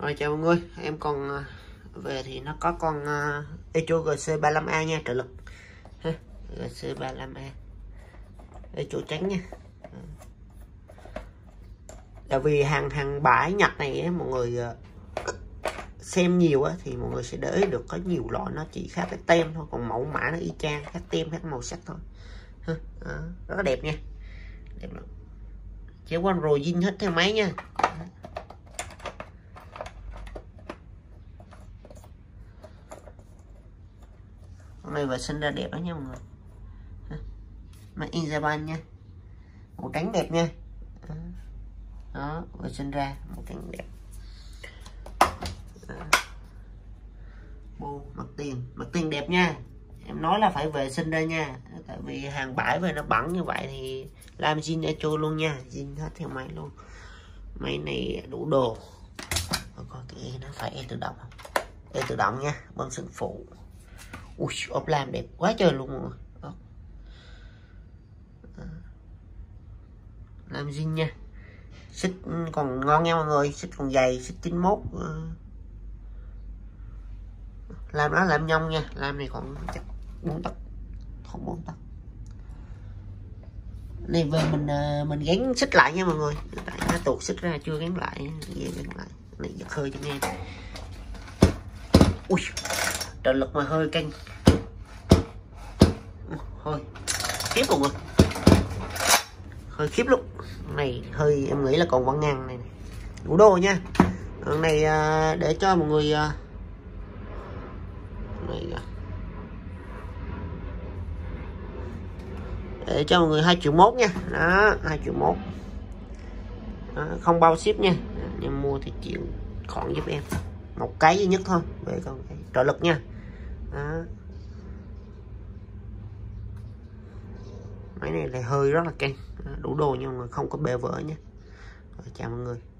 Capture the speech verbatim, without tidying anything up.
Rồi chào mọi người, em còn về thì nó có con uh, Echo G C ba mươi lăm A nha, trợ lực ha. G C ba mươi lăm A Echo trắng nha. Tại vì hàng hàng bãi Nhật này ấy, mọi người uh, xem nhiều á, thì mọi người sẽ để ý được có nhiều loại nó chỉ khác cái tem thôi, còn mẫu mã nó y chang, khác tem khác màu sắc thôi ha. Đó, rất là đẹp nha, đẹp lắm. Chéo quanh rồi zin hết theo máy nha. Con này vệ sinh ra đẹp đó nha mọi người. Made in Japan nha, màu trắng đẹp nha. Đó, vệ sinh ra màu trắng đẹp. Bô mặt tiền, mặt tiền đẹp nha. Em nói là phải vệ sinh đây nha, tại vì hàng bãi về nó bẩn như vậy thì làm zin Echo luôn nha, zin hết theo máy luôn. Máy này đủ đồ. Coi cái nó phải e tự động, e tự động nha, bơm sừng phụ. Ui, ốp lam đẹp quá trời luôn mọi người. Đó. Làm zin nha, xích còn ngon nha mọi người, xích còn dày, xích chín mốt. Làm nó làm nhông nha, làm này còn chắc bốn tấc, không bốn tấc. Này về mình mình gắn xích lại nha mọi người, tại nó tuột xích ra chưa gắn lại, về gắn lại. Này giật hơi cho nghe. Ui, trợ lực mà hơi căng, hơi khiếp mọi người, hơi khiếp luôn. Này hơi em nghĩ là còn vẫn ngang này, này. Đủ đồ nha. Đoạn này để cho mọi người này, để cho mọi người hai triệu mốt nha. Đó, hai triệu mốt. Đó, không bao ship nha. Nhưng mua thì chịu khoản giúp em một cái duy nhất thôi, về con trợ lực nha. Đó. Máy này là hơi rất là căng, đủ đồ nhưng mà không có bể vỡ nhé. Rồi, chào mọi người.